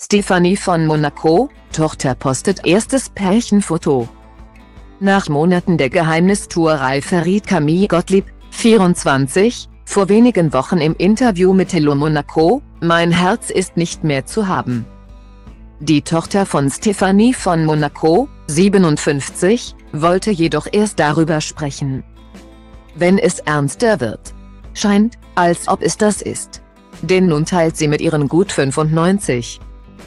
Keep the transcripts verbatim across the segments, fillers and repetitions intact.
Stefanie von Monaco, Tochter postet erstes Pärchenfoto. Nach Monaten der Geheimnistuerei verriet Camille Gottlieb, vierundzwanzig, vor wenigen Wochen im Interview mit Hello Monaco: „Mein Herz ist nicht mehr zu haben." Die Tochter von Stefanie von Monaco, siebenundfünfzig, wollte jedoch erst darüber sprechen. Wenn es ernster wird, scheint, als ob es das ist. Denn nun teilt sie mit ihren gut fünfundneunzig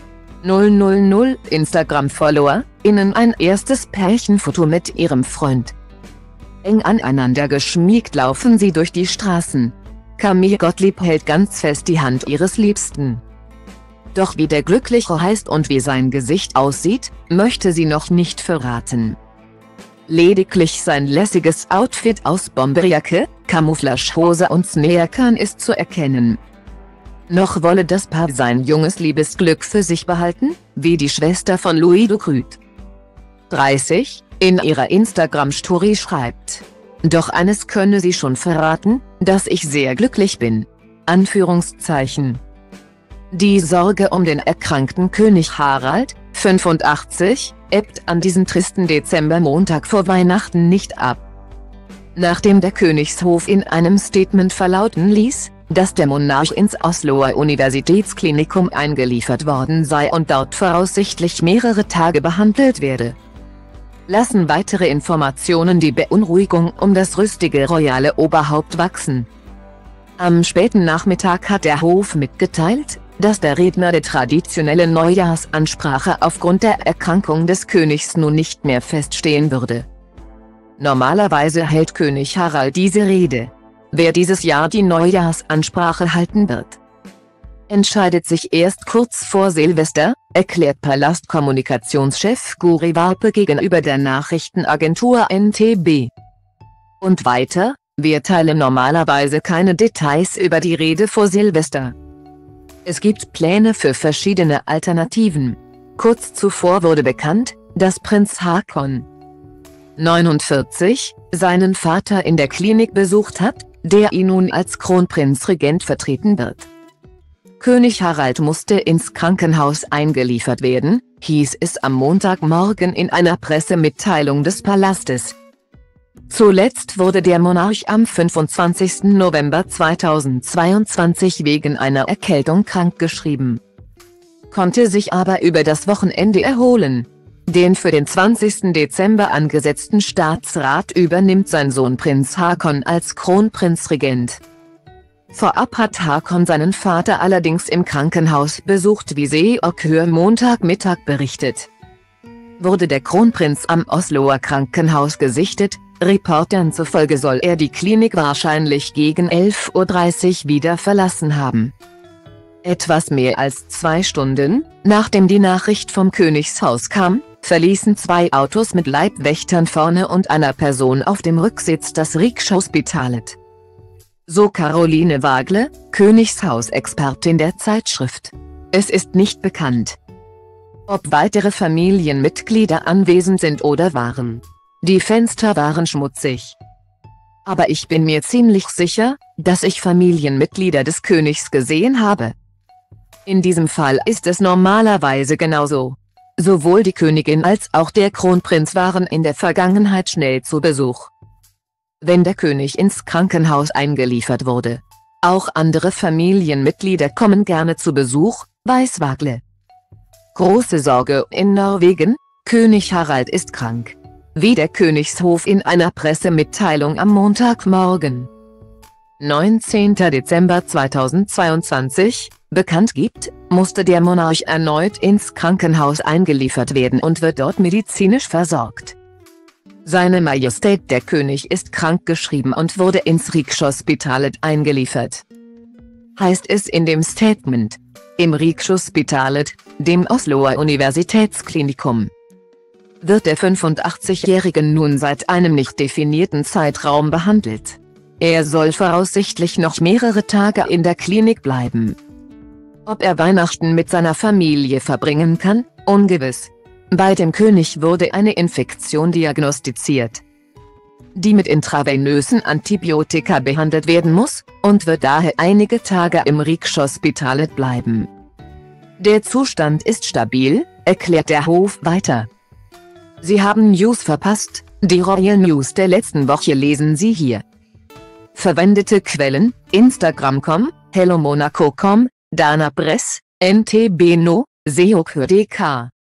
tausend Instagram-Follower innen ein erstes Pärchenfoto mit ihrem Freund. Eng aneinander geschmiegt laufen sie durch die Straßen. Camille Gottlieb hält ganz fest die Hand ihres Liebsten. Doch wie der Glückliche heißt und wie sein Gesicht aussieht, möchte sie noch nicht verraten. Lediglich sein lässiges Outfit aus Bomberjacke, Camouflagehose und Sneakern ist zu erkennen. Noch wolle das Paar sein junges Liebesglück für sich behalten, wie die Schwester von Louis Ducrut, dreißig, in ihrer Instagram-Story schreibt. Doch eines könne sie schon verraten: dass ich sehr glücklich bin. Anführungszeichen. Die Sorge um den erkrankten König Harald, fünfundachtzig, ebbt an diesem tristen Dezembermontag vor Weihnachten nicht ab. Nachdem der Königshof in einem Statement verlauten ließ, dass der Monarch ins Osloer Universitätsklinikum eingeliefert worden sei und dort voraussichtlich mehrere Tage behandelt werde, lassen weitere Informationen die Beunruhigung um das rüstige royale Oberhaupt wachsen. Am späten Nachmittag hat der Hof mitgeteilt, dass der Redner der traditionellen Neujahrsansprache aufgrund der Erkrankung des Königs nun nicht mehr feststehen würde. Normalerweise hält König Harald diese Rede. Wer dieses Jahr die Neujahrsansprache halten wird, entscheidet sich erst kurz vor Silvester, erklärt Palastkommunikationschef Guri Warpe gegenüber der Nachrichtenagentur N T B. Und weiter: Wir teilen normalerweise keine Details über die Rede vor Silvester. Es gibt Pläne für verschiedene Alternativen. Kurz zuvor wurde bekannt, dass Prinz Haakon, neunundvierzig, seinen Vater in der Klinik besucht hat, der ihn nun als Kronprinzregent vertreten wird. König Harald musste ins Krankenhaus eingeliefert werden, hieß es am Montagmorgen in einer Pressemitteilung des Palastes. Zuletzt wurde der Monarch am fünfundzwanzigsten November zweitausendzweiundzwanzig wegen einer Erkältung krankgeschrieben, konnte sich aber über das Wochenende erholen. Den für den zwanzigsten Dezember angesetzten Staatsrat übernimmt sein Sohn Prinz Haakon als Kronprinzregent. Vorab hat Haakon seinen Vater allerdings im Krankenhaus besucht, wie Seokhör Montagmittag berichtet. Wurde der Kronprinz am Osloer Krankenhaus gesichtet, Reportern zufolge soll er die Klinik wahrscheinlich gegen elf Uhr dreißig wieder verlassen haben. Etwas mehr als zwei Stunden, nachdem die Nachricht vom Königshaus kam, verließen zwei Autos mit Leibwächtern vorne und einer Person auf dem Rücksitz das Rijkshospitalet. So Caroline Wagle, Königshausexpertin der Zeitschrift. Es ist nicht bekannt, ob weitere Familienmitglieder anwesend sind oder waren. Die Fenster waren schmutzig. Aber ich bin mir ziemlich sicher, dass ich Familienmitglieder des Königs gesehen habe. In diesem Fall ist es normalerweise genauso. Sowohl die Königin als auch der Kronprinz waren in der Vergangenheit schnell zu Besuch, wenn der König ins Krankenhaus eingeliefert wurde. Auch andere Familienmitglieder kommen gerne zu Besuch, weiß Wagle. Große Sorge in Norwegen: König Harald ist krank. Wie der Königshof in einer Pressemitteilung am Montagmorgen, neunzehnten Dezember zweitausendzweiundzwanzig, bekannt gibt, musste der Monarch erneut ins Krankenhaus eingeliefert werden und wird dort medizinisch versorgt. Seine Majestät der König ist krankgeschrieben und wurde ins Rijkshospitalet eingeliefert, heißt es in dem Statement. Im Rijkshospitalet, dem Osloer Universitätsklinikum, wird der fünfundachtzig-Jährige nun seit einem nicht definierten Zeitraum behandelt. Er soll voraussichtlich noch mehrere Tage in der Klinik bleiben. Ob er Weihnachten mit seiner Familie verbringen kann, ungewiss. Bei dem König wurde eine Infektion diagnostiziert, die mit intravenösen Antibiotika behandelt werden muss, und wird daher einige Tage im Rijkshospitalet bleiben. Der Zustand ist stabil, erklärt der Hof weiter. Sie haben News verpasst, die Royal News der letzten Woche lesen Sie hier. Verwendete Quellen: Instagram Punkt com, hellomonaco Punkt com, Dana Press, N T B No, Seok Punkt D K.